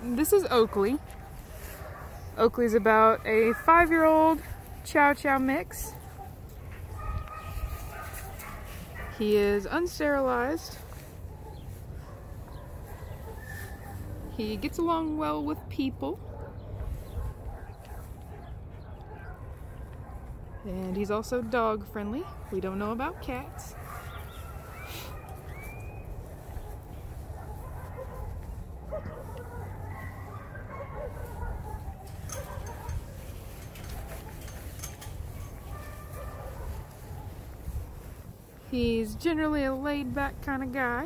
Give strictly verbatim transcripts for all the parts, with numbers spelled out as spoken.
This is Oakley. Oakley's about a five-year-old Chow Chow mix. He is unsterilized. He gets along well with people. And he's also dog friendly. We don't know about cats. He's generally a laid-back kind of guy.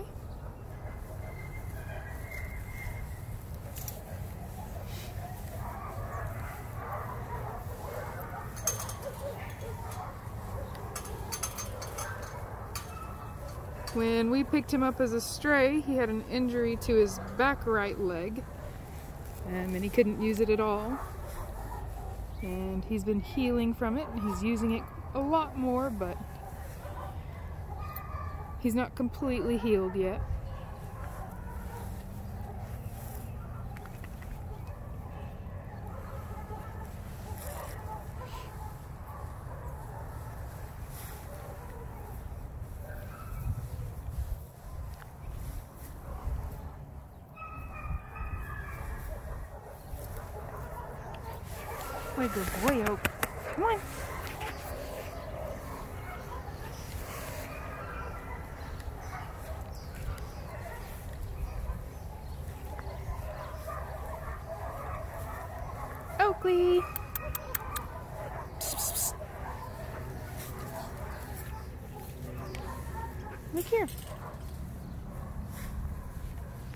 When we picked him up as a stray, he had an injury to his back right leg, um, and he couldn't use it at all. And he's been healing from it, and he's using it a lot more, but he's not completely healed yet. Way good boy, Oak. Come on. Oakley. Psst, psst, psst. Look here.